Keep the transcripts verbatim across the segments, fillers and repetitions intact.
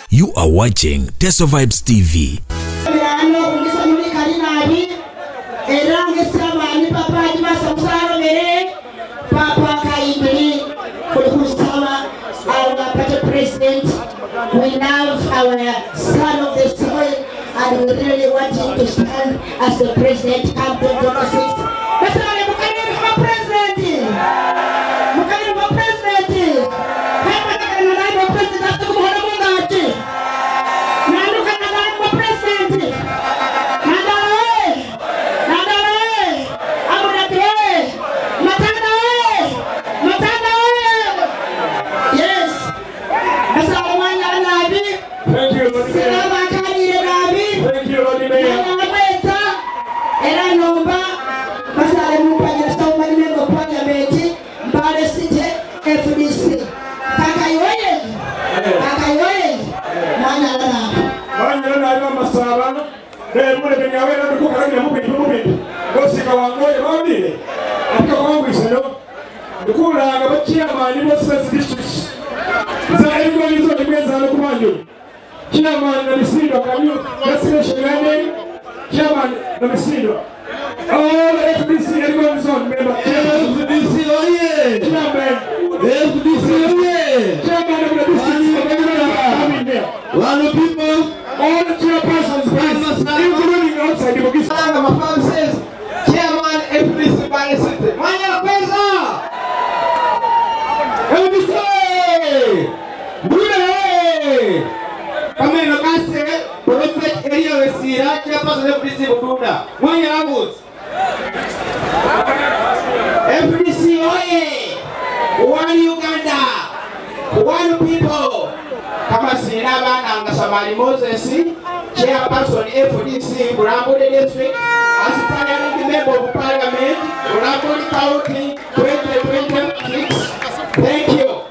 You are watching Teso Vibes T V. President, we love our son of the soil and we really want him to stand as the president come twenty twenty-six. That's why we're president. We're president. F D C. Kakayoye. Kakayoye. Nandala. Nandala Mafabi. Eh, mule benyawe na kuka na mubi mubi. Bosi ka wangoye bambi. Aka wangu isano. Dukula ngabachia mani mo service district. Za everybody is on the meza na kumanyo. Chairman na misindo kanyo. Destination landing. Chairman na misindo. All F D C everyone is on member. F D C oye. Chairman. F D C oye. Chairman of the district. One people. All the chairpersons, including outside the Bugisu. Nandala Mafabi says, Chairman F D C by the city. Manya Pesa! F D C! Buda! Kame no kase, Prophet Area Wesira, Chairperson F D C Buda. Manya Agus. F D C oye! One Uganda! One people! Kama sinaba na Ngasamali Moses, Chairperson F D C, Burambode District, as Parliament Member of Parliament, Burambode County, twenty twenty-six. Thank you.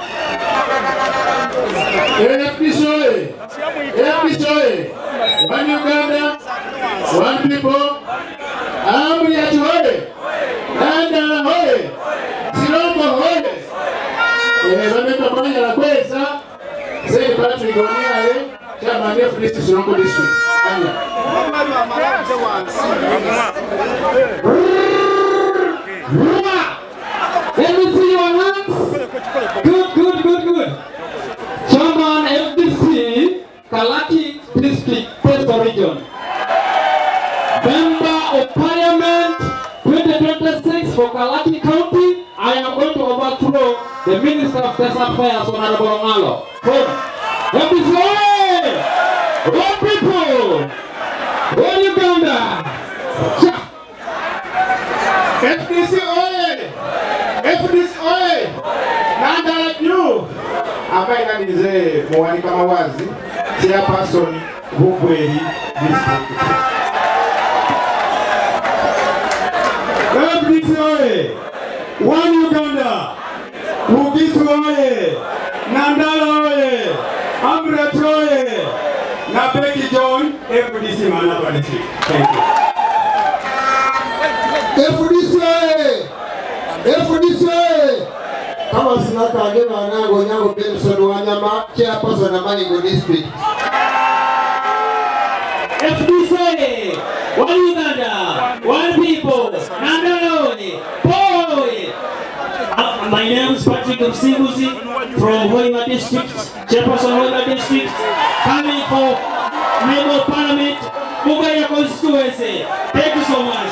F D C, F D C, one Uganda, one people, Amriati Hoye, Nandala Hoye, Silombo Hoye. Wameka pamoja na kweza. Saint Patrick Oniale, Chairman F D C Songo District. Let me see your hands. Good, good, good, good. Chairman F D C, Kalaki District, Teso Region. Member of Parliament twenty twenty-six for Kalaki County. I am going to overthrow the Minister of State Affairs, Honorable Ngalo. F D C oye! One people! One Uganda! F D C oye! F D C oye! Nandala you! Ambaye nize mwani kama wazi, Chairperson Bukweri District. F D C oye! One Uganda! Bugisu oye! Nandala oye! Amret oye! Na Becky John, F D C Manaba District. Thank you. F D C oye! F D C oye! Kama sinaka agema wanango nyango Benson Wanyama, Chairperson na Manigo District. F D C oye! One Uganda! One people! Nandala oye! Oye! Uh, my name is Patrick Msibuzi from Hoima District, Chairperson Hoima District, coming for Member of Parliament, Bugaya constituency. Thank you so much.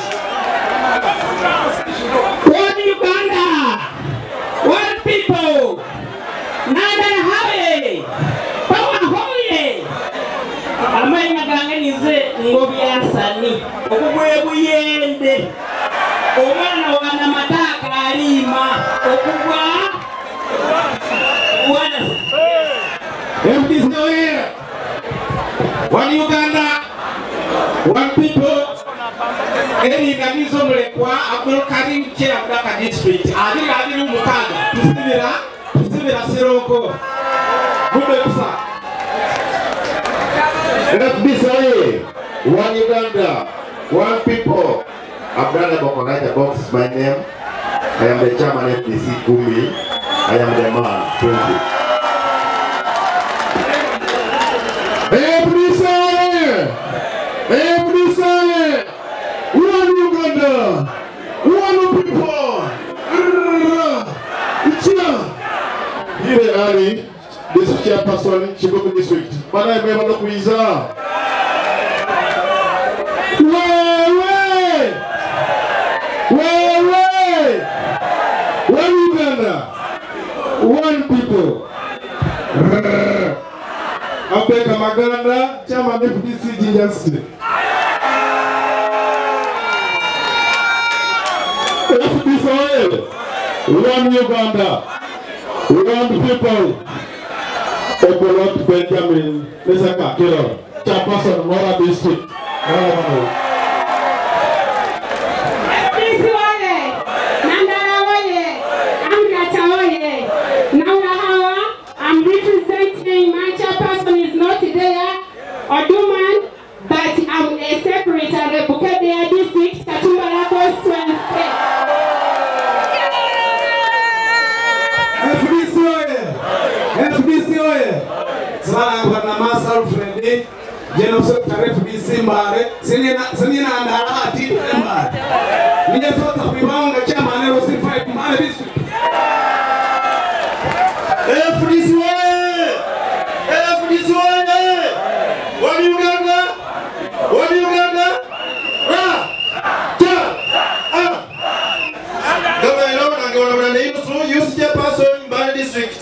One Uganda, one people, Nandala Hawe, Power Hoye. Amai Nagangani ze ngobi asani, okubwebu yende. Omwana wana mataka alima okugwa wana F D C oye! One Uganda, one people. Eri ganizo mlekwa Abdul Karim Chair Mdaka District. Adi adi mukanga. Tusibira, tusibira siroko. Bube kusa. F D C oye! One Uganda, one people. Abraham Bokonaita Box is my name. I am the Chairman F D C Kumi. I am the man. twenty. Ate Ali, district chairperson, Chibuku district. Bana emeba no kuiza. Wewe! Wewe! One Uganda. One people. Abeka Maganda, chairman F D C Ginger State. F D C, one Uganda, one people. Okolot Benjamin, Lesaka Killer, chairperson Mora district. I'm representing my chairperson is not there, Oduman, but I'm a separate at the Bukedea district, Katumba constituency. F D C oye! F D C oye! Sana kwa masa Alfred, General Secretary F D C mbare, senina senina andara ati mbare. Nije sota kuibanga chama ne rosi five mbare district. F D C oye! F D C oye! One Uganda! One Uganda! Ah! Ja! Ah! Kama ino nangeona mwana ino so youth chairperson Mbale district.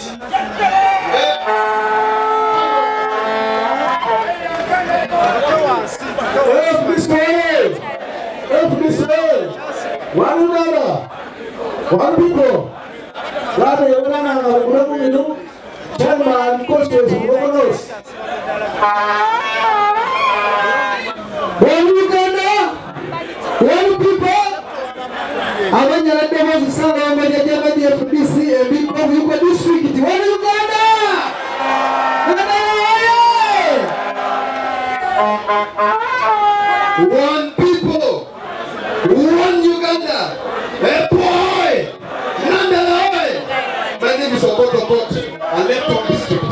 F D C F D C One Uganda, one people. Rabe Uganda na Bugisu minu chairman constituency Bugisu. One Uganda, one people. Abanya na demo sana abanya jama di F D C and big of Yuko district. One Uganda. One people, one Uganda, a boy, Nandala. My name is Okoto Kot, I left from district.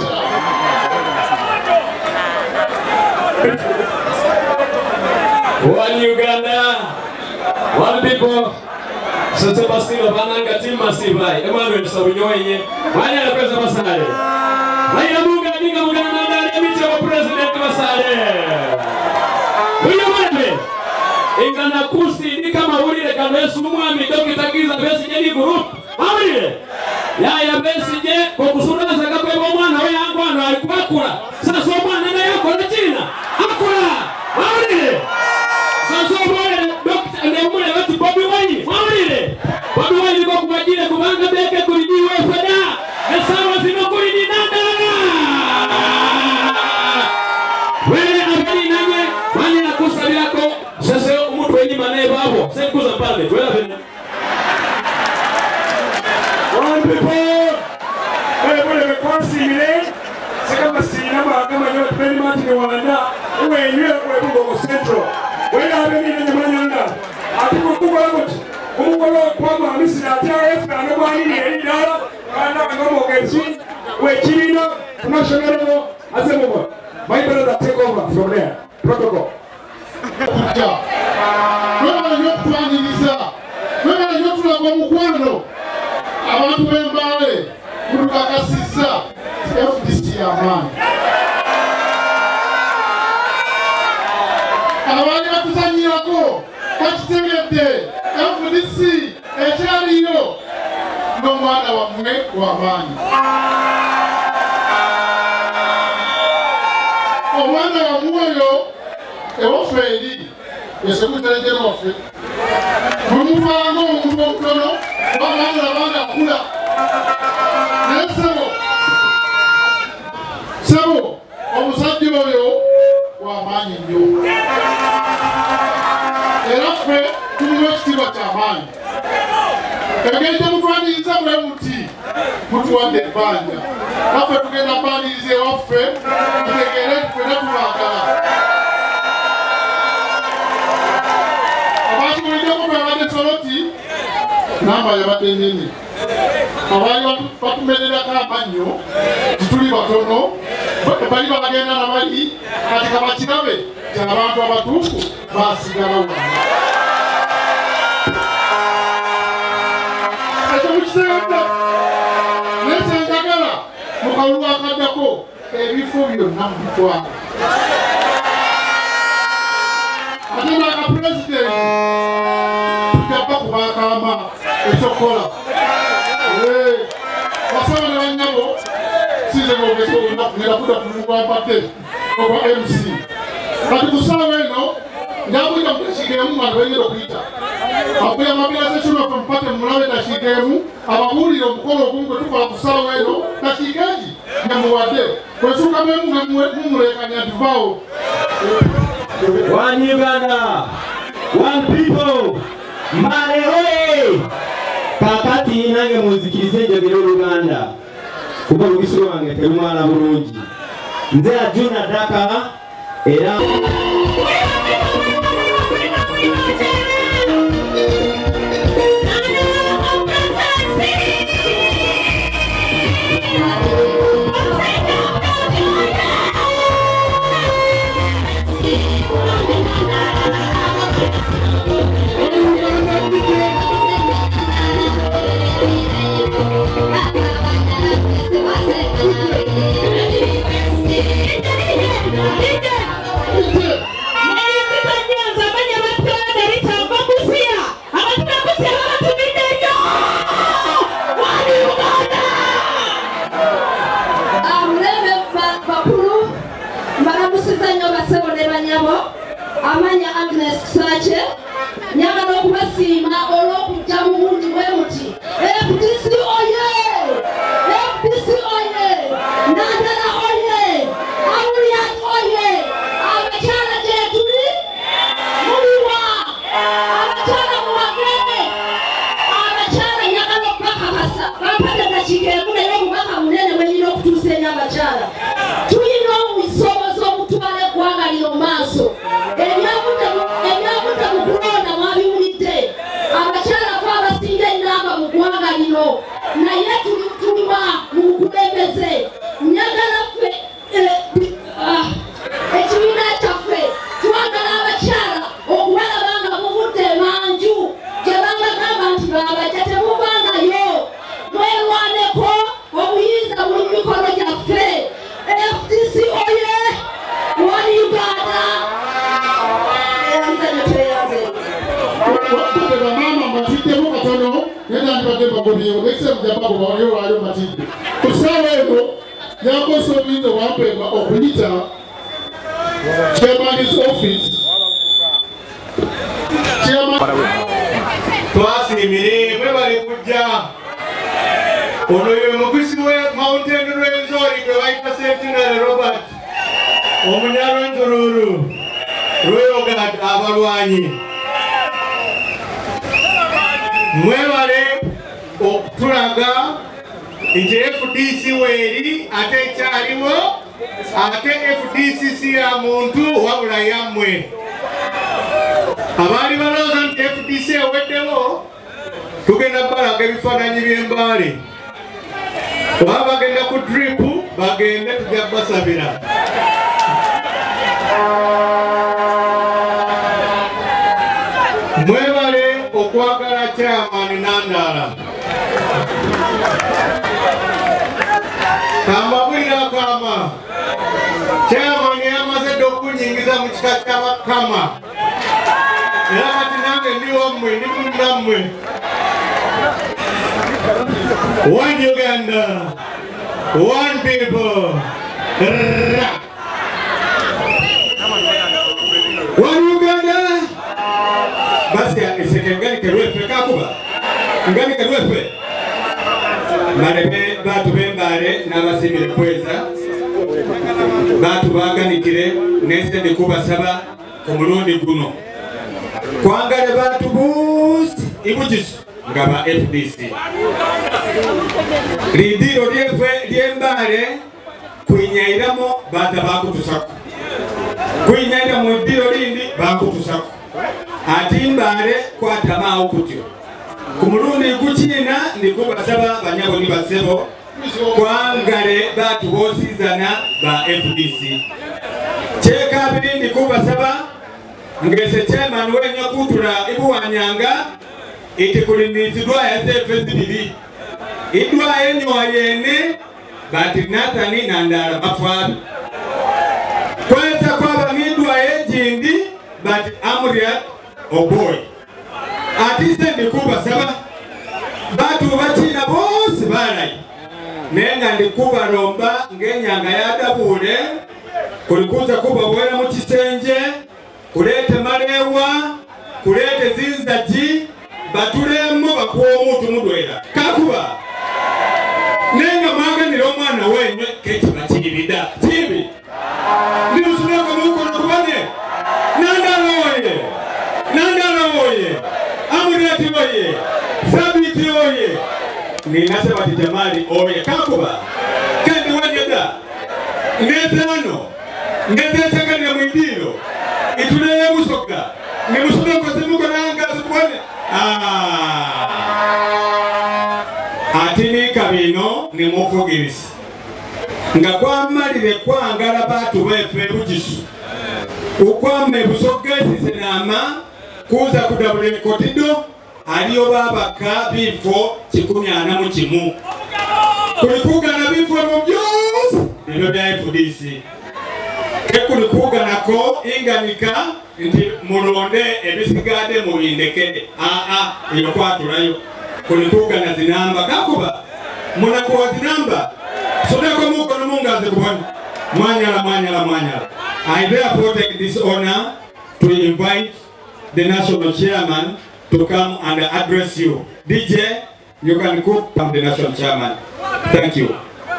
One Uganda, one people. Sasa basi wananga timu masibai. Emmanuel Sabunyoye, wanya na pesa masale. Haya bunga dinga bunga na ndani miche wa president masale. Huyo mwana ingana kusi ni kama ulile kama Yesu mwami dokitagiza besi je ni group. Amile. Ya ya besi je kwa kusuraza kwa mwana wewe yangu ana alikuwa kula. Sasa mwana na yako na China. Akula. Amile. Sasa mwana dokta ndio mwana watu Bobi Wine. Amile. Bobi Wine kwa kuajiri kubanga beke kulijiwe fada. Esawa sino kulini Nandala. Wewe abali nanye wani na kusa yako sasa mtu wenye manae babo sasa kuza pale wewe vile one people wewe bole mekwasi ile sika sina ba kama yote peni mati ni wana wewe yeye kwa Bugo Central wewe abeni ni manyanga atiko kubwa ngoti umukolo kwa mamisi na T R F na ngo ani ni dala kana ngomo kenzi we chino national level asemo my brother take over from there protocol. Wewe ndio kuaniliza. Wewe ndio tunakwa mkwano. Abantu bembale kurukakasisa F D C amani. Abali batuzanyirako bakitegedde F D C ekyaliyo n'omwana wamwe w'amaanyi. Omwana wamwoyo ewaffe eri yesekutejera waffe mumuvanga omuntu omutono wabanga abanga akula naye sebo sebo omusajja oyo w'amaanyi nnyo era ffe tumuwa ekitiibwa ky'amaanyi engeri gyemutwaniriza bwe muti mutuwadde ebbanja naffe tugenda mbaniriza ewaffe tutegeere ffena tubaagala Soloti namba yabadde nini abali batumererako amannyo tituli batono bali bagenda nabali kati kabakirabe ky'abantu abatuufu basigala wano ekyo mukitegedde naye kyenjagala akalulu akaddako ebifo byonna mu bitwala ate nga pulezidenti tujjaba kubakama ekyokukola basaba ne bannyabo sinze ng'ogezi olunaku ngenda kudda ku mugwampadde ogwa M C kati ku ssaawa eno njaguyita mu dakiika emu nga tebanyera okuyita akulya mobilization of mpate mulabe dakiika emu ababuulire omukolo ogumu gwe tukola ku ssaawa eno dakiika egi nyamuwadde kwesuukamu emu mumulekanya tuvaawo. One Uganda, one people, Male oye! Kakati nange muzikirize njagire Uganda. Kuba Bugisu wange terumala bulungi. Nze ajuna daka era amanya Agnes Sache nyagala okubasiima olw'okujja mu bundi bwe muti F D C oye! F D C oye! Nandala oye! Amuriat oye! Abakyala gye tuli muliwa! Abakyala muwagene! Abakyala nyagala okubakakasa bampadde dakiika emu naye omubaka munene bwe nyina okutuusa eri abakyala tulina obusobozi obutwala eggwanga lino maaso. Ebyavudde mu kulonda mwabiwulidde abakyala fe abasinga ennamba mu ggwanga lino naye tuliwa mu bukulembeze nyagala ffe ekibiina kyaffe twagala abakyala okubalaba nga muvudde emanju gye babagamba nti babajja temuvangayo mwerwaneko obuyinza buli mu mikono gyaffe. F D C oye! One Uganda! Mama matidde mu katono nenda ndibadde bagobyewo nekise mujaba kubayo waayo matidde ku ssaawa eno yakosa obuyinza obwampeebwa okuyita chairman's office twasiimire mwe bali kujja ono ye mukisi we mountain rwenzori gwe bayita sentinel Robert omunyalwenzururu Royogad abalwanyi mwebale okutulaga nti F D C weeri ate ekyaliwo ate F D C si ya muntu wabula yammwe abaali balooza nti F D C eweddewo tugenda balaga ebifaananyi by'embaale oba bagenda ku drip bagende tujja basabira mwebale okwagala chairman Nandala kamabulira kama chairman yamaze okunyingiza mu kika ky'abakama era kati nange ndi wammwe ndi munnammwe. One Uganda, one people. One Uganda. Basi eseke ngani kerwefe kakuba ngani kerwefe malebe batu bembale n'abasimire kweza batu baganitire nese ndi kubasaba ku mulundi guno kwangale batu buusi ibugisu ngaba F D C lidiro lyefwe lyembale kwinyairamo bata bakutusako kwinyaira mu lidiro lindi bakutusako atimbale kwatamaawo kutyo ku mulundi gukiina ndikubasaba banyabo ni basebo kwangale batu boosizana ba F D C kyekabiri ndikubasaba ngese chairman wenye kutula ibuwanyanga iti kulimizidwa ya zefe zibiri idwa enyo yene but Nathan Nandala Mafabi. Kwanza kwa midwa ejindi but Amriat Oboy. Atise ndikuba saba batu bachina bose balai. Nenga ndikuba romba ngenyanga yadabule kulikuza kuba bwera mu kisenje kulete malewa kulete zinzaji batulemo bakuwa omuntu mudwera kakuba nenga maganira omwana wenye keti bakiribida tibi ndimusubeko mukono kubane Nandala oye Nandala oye Amuriati oye Sabiti oye ninase bati Jamali oye kakuba kandi wanyeda ngeze hano ngeze chakani mwindiro ituleye musoka ni musoka kwa simuko nanga zikwane ah atini kabino ni mufugirisi nga kwamalire kwangala batu befe Bugisu ukwame busogezi senama kuza kudabule kotido aliyo babaka bifo kikumi ana mu kimu kulikuga na bifo mu byose nibyo bya F D C kulikuga nako inganika nti mulonde ebisigade mu bindekede a a iyo kwatulayo kulikuga na zinamba kakuba munako zinamba sodako muko no mungaze kubona mwanyala mwanyala mwanyala. I therefore take this honor to invite the national chairman to come and address you. D J, you can cook from the national chairman. Thank you.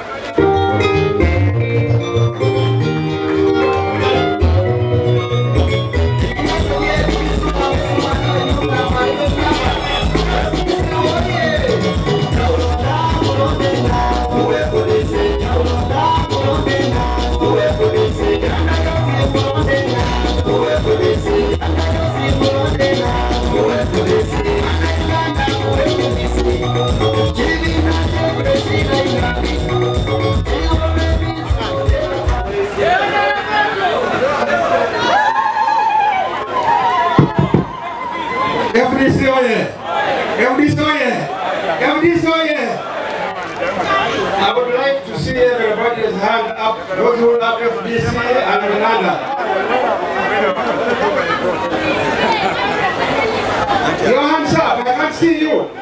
F D C oye! F D C oye! F D C oye! I would like to see everybody's hand up, those who love F D C and Nandala. Your hands up, I can't see you.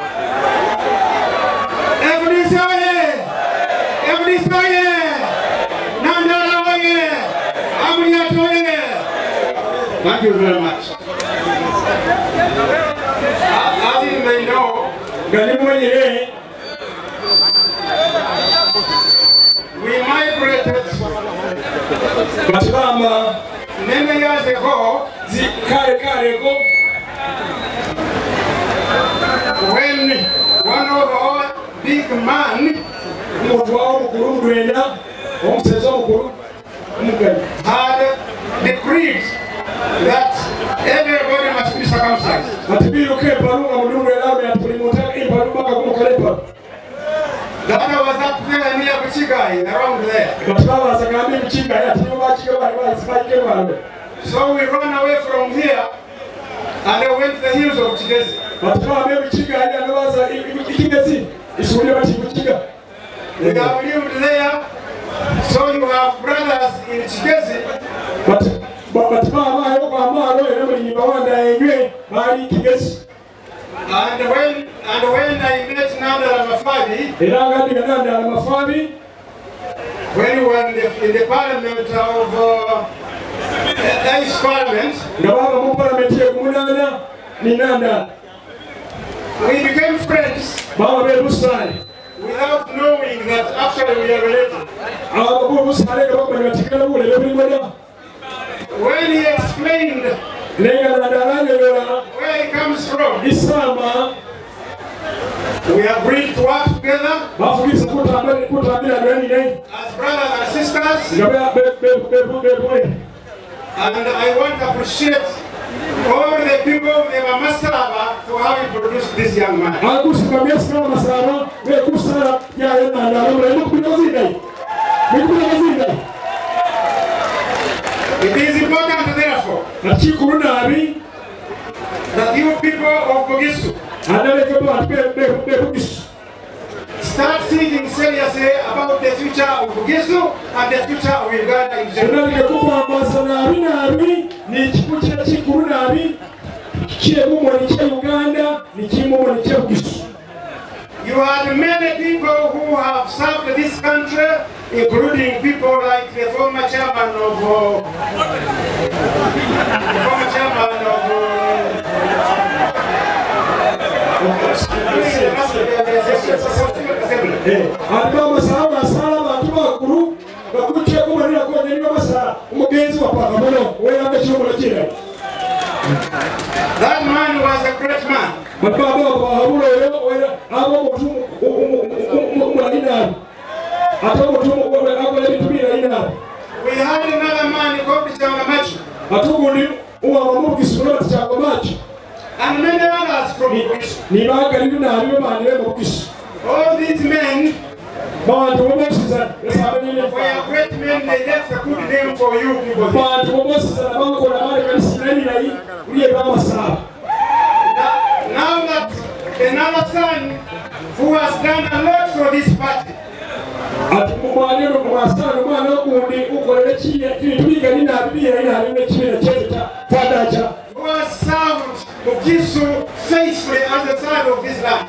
F D C oye! F D C oye! Nandala oye! Amriat oye! Thank you very much. As you may know, we migrated many years ago when one of our big men had decreed that everybody must be circumcised. That was up there near Buchigai, around there. So we ran away from here and went to the hills of Chigezi. We have lived there, so you have brothers in Chigezi. And when and when I met Nandala Mafabi, when we were in the, in the parliament of uh, Ice Parliament, we became friends without knowing that actually we are related. When he explained where he comes from, we agreed to work together as brothers and sisters. And I want to appreciate all the people of the Masaba for how he produced this young man. It is important, therefore, that you people of Bugisu start thinking seriously about the future of Bugisu and the future of Uganda in general. You had many people who have served this country, including people like the former chairman of uh, the former chairman of that man was a great man. We had another man called Nandala Mafabi. And many others from Bugisu. All these men were great men. They left a good name for you people. Now that another son who has done a lot for this party, who has served Bugisu faithfully as the son of this land.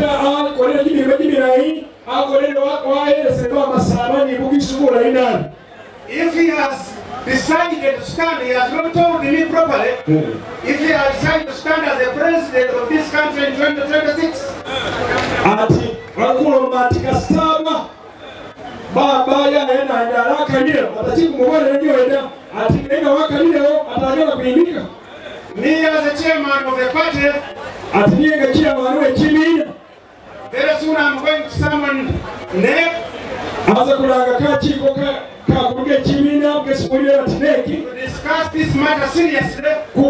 If he has decided to stand, he has not told me properly, if he has decided to stand as the president of this country in twenty twenty-six, me as the chairman of the party, very soon I'm going to summon N E C to discuss this matter seriously. We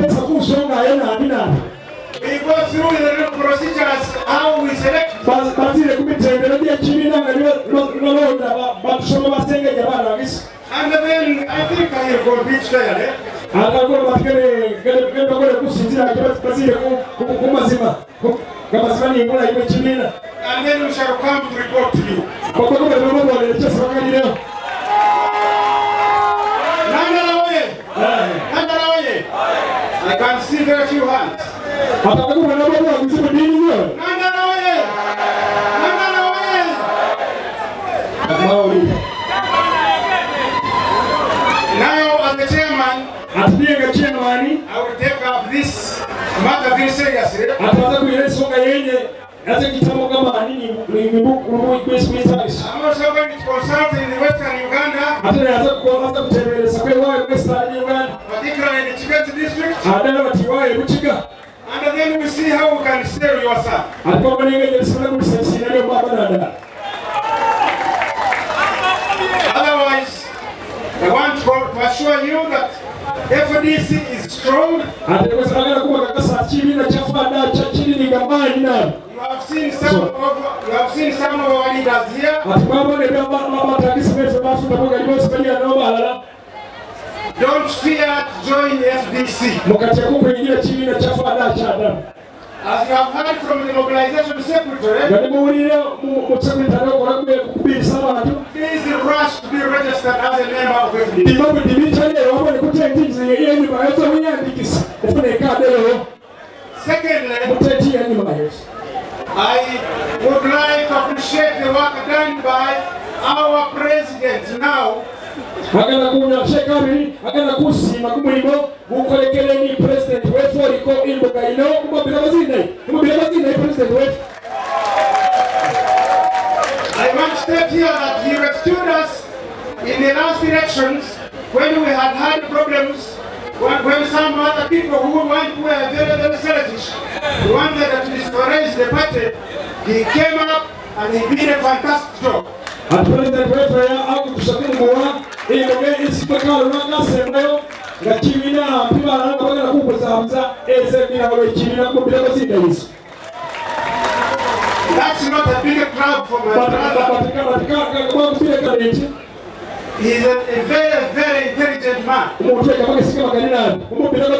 go through the procedures, how we select. And then I think I will go beach fairly. And then we shall come to report to you. Nandala Oye! Nandala Oye! I can see very few hands. Nandala Oye! Nandala Oye! Now, as the chairman, I will take up this matter very seriously. I'm also going to consult in the Western Uganda, particularly in the Chibet district, and then we'll see how we can save your son. Otherwise, I want to assure you that F D C is strong. You have seen some of you have seen some of our leaders here. Don't fear to join F D C. As you have heard from the mobilization secretary, please rush to be registered as a member of F D C. Secondly, I would like to appreciate the work done by our president now. Agana kunyasheka biri agana kusima kumulimo gukolekeleni president wetu aliko imbuga ino kumubira bazine kumubira bazine president wetu. I want to state here that he rescued us in the last elections when we had had problems, when, when some other people who want who were very very selfish wanted to discourage the party. He came up and he did a fantastic job. And President Wefaya akutushakungwa ile isipaka runga semeo ngakimina mpima ranga bagala kubuzabuza eze mina we kimina kubira bazida Yesu. That's not a big crowd for my brother. He's a, a very very intelligent man. We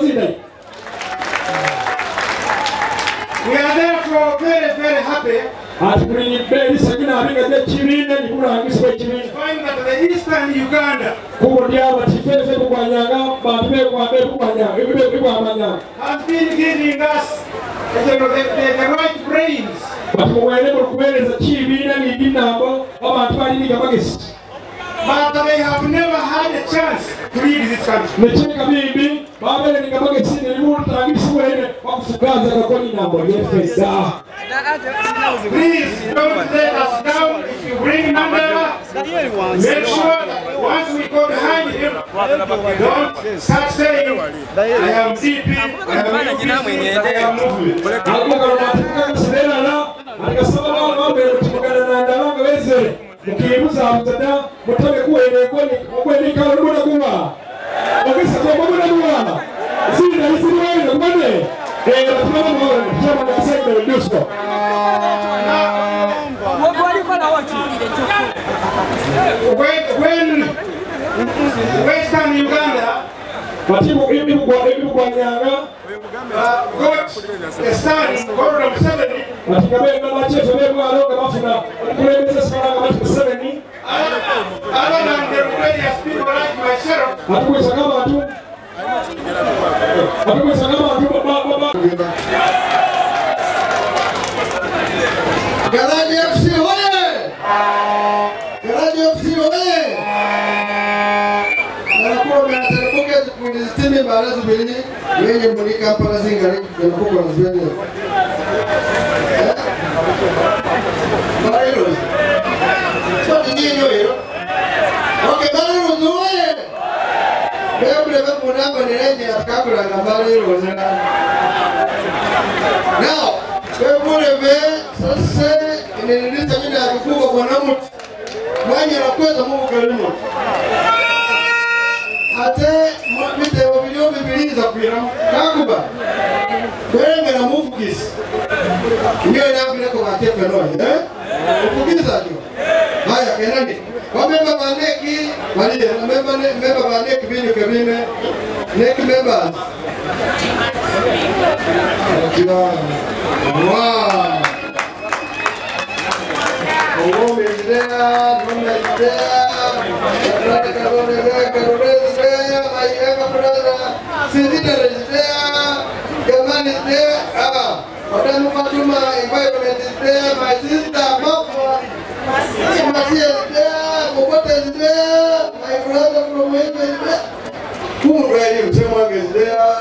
are therefore very very happy ati kuli beli sakina abinga de chibine ni kula ngiswe chibine find that the eastern Uganda kuko ndiaba tifeze kukwanyanga babe kwa be kukwanyanga ibe kwa manyanga has been giving us the, the, the, the right brains batumwele kubeleza chibine ni dinambo abantu bali ni kabagisi but they have never had a chance to lead this country. Necheka bibi babele ni kabagisi ni muntu tangisi wene wakufugaza kakoni nambo yefesa. Please don't let us down. If you bring Nandala, make sure that once we go behind him, don't start saying, I am D P, I am U P C, I am movement. Akuka matuka sidela la, akasaba mambo ya kuchukana Nandala ngaweze. Mukibuza mtada, mutabe kuwele kwani kwani karubu na kuwa. Wakisa kwa mambo na kuwa. Sisi na sisi wewe kwani eh tunamwona chama na sasa ndio sio. When, when Western Uganda Matibu hivi kwa hivi kwa nyanga uh, got a son, Gordon Museveni, Matikabenda machezo leo alonga mafuna kulebeza sana kama Museveni other than the rebellious people like myself, hatuweza kama tu hatuweza kama tu baba baba Garaji F C hoye! Garaji F C hoye! Nanakuwa mnateremka kundizitimi baraza mbili wenye mlika hapa zingari nanakuwa na zweni. Barero. Kwa nini hiyo? Okay, barero hoye! Leo bila kunamba ni renye atakabla na barero zina. Now, kwa vile sasa inendeleza mida ya kukua kwa namu mwanya na kweza Mungu karimu ate mwite wa video bibiliza kuira kakuba kwenge na mufukisi ndio na bila kwa kefe no eh ufukiza ndio haya kenani wamemba baneki wali memba memba baneki binyo kebine neki members kila wow. Oh, is there? No, is there? Karate karone there, karone is there. My younger brother, Sister is there. Gaman is there. Ah, Madam Fatuma, environment is there. My sister, Mama, Masi is there. Bobota is there. My brother from Wales is there. Who really? Someone is there.